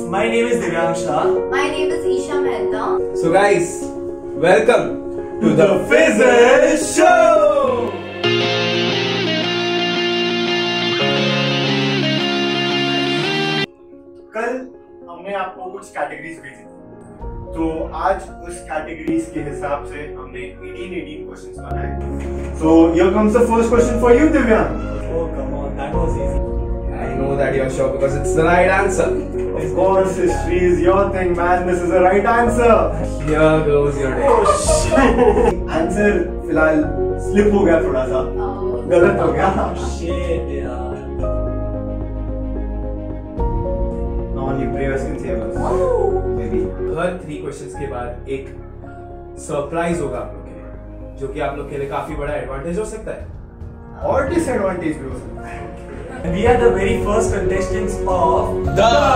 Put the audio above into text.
My name is Divyansh Shah. My name is Isha Mehta. So guys, welcome to the Fizzle Show. कल हमने आपको कुछ categories भेजी थी, तो आज उस कैटेगरीज के हिसाब से हमने 18 क्वेश्चंस बनाए. So here comes the first question for you, Divyan. Oh come on, that was easy. I know that you're sure because it's the right answer. Of course, history is your thing, man. This is the right answer. Here goes your day. Oh shit. Answer फिलहाल slip हो गया थोड़ा सा. गलत हो गया. Shit यार. Only prayers can save us. Maybe. हर 3 क्वेश्चंस के बाद एक सरप्राइज होगा आप लोग के लिए, जो कि आप लोग के लिए काफी बड़ा एडवांटेज हो सकता है और डिसएडवांटेज भी हो सकता है. We are the very first contestants of The